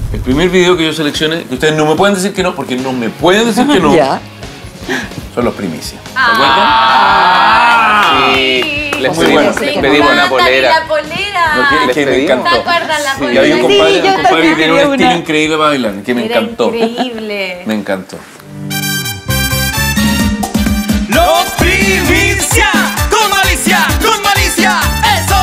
El primer video que yo seleccioné, que ustedes no me pueden decir que no, porque no me pueden decir que no, son los Primicias. ¿Se acuerdan? Sí. Les pedimos una polera. La polera. No, que me encantó. ¿Te acuerdas la Y polera? había un compadre que también tiene un quería estilo una. increíble para bailar, que me encantó. Increíble. Me encantó. Los Primicia, con malicia, eso.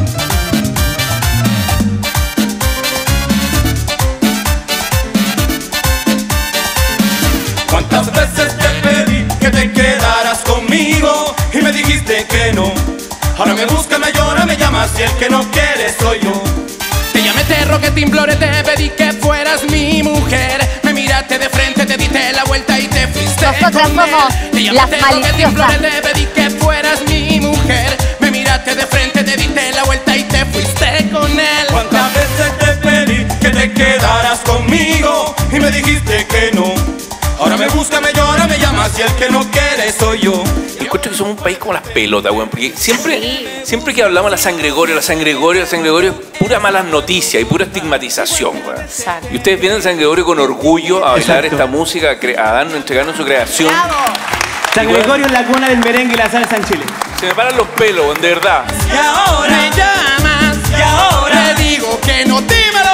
¿Cuántas veces te pedí que te quedaras conmigo y me dijiste que no? Ahora me buscas, me llora, me llamas y el que no quiere soy yo. Te llamé, te rogué, te imploré, te pedí que fueras mi mujer. Me miraste de frente, te diste la vuelta y te fuiste. Nosotras con él. somos Te llamé, las te rogué, te imploré, maliciosas. te pedí que fueras mi mujer. Me miraste de frente, te diste la vuelta y te fuiste con él. ¿Cuántas veces te pedí que te quedaras conmigo y me dijiste que no? Ahora me busca, me llora, me llamas y el que no quiere soy yo. Encuentro que somos un país como las pelotas, weón, porque siempre que hablamos de la San Gregorio es pura malas noticias y pura estigmatización, weón. Y ustedes vienen a San Gregorio con orgullo a bailar esta música, a entregarnos su creación. San Gregorio es la cuna del merengue y la salsa en Chile. Se me paran los pelos, weón, de verdad. Y ahora me llamas, y ahora te digo que no, dímelo.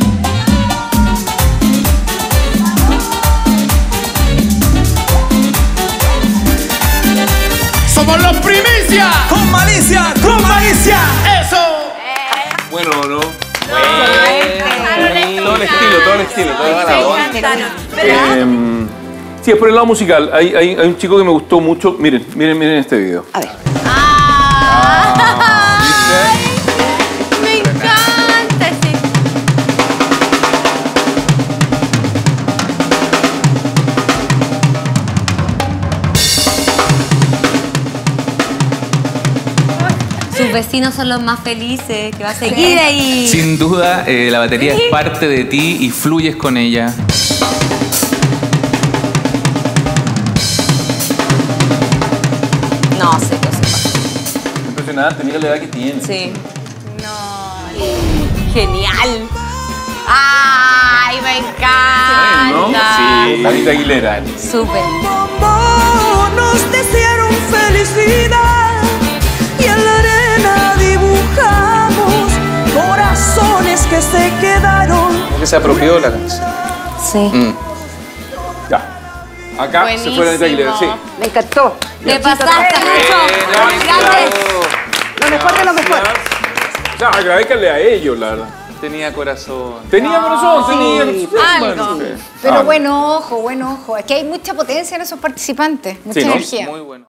Somos los Primicia, con malicia, eso. Bueno, ¿no? Todo el estilo, toda la onda. Pero Sí, es por el lado musical. Hay un chico que me gustó mucho. Miren este video. A ver. me encanta ese. Sus vecinos son los más felices, que va a seguir ahí. Sin duda, la batería es parte de ti y fluyes con ella. No sé qué sé. Impresionante, mira la edad que tiene. Sí. No. Genial. Ay, me encanta. Sí, Anita Aguilera. Súper. Nos desearon felicidad y en la arena dibujamos corazones que se quedaron. Que se apropió la canción. Sí. Ya. Acá se fue Anita Aguilera, sí. Me encantó. Te pasaste mucho. Gracias. Lo mejor de lo mejor. O sea, agradezcanle a ellos, la verdad. Tenía corazón. Tenía corazón, tenía. Algo. Sí. Pero buen ojo, buen ojo. Es que hay mucha potencia en esos participantes, mucha Sí, ¿no? energía. Muy bueno.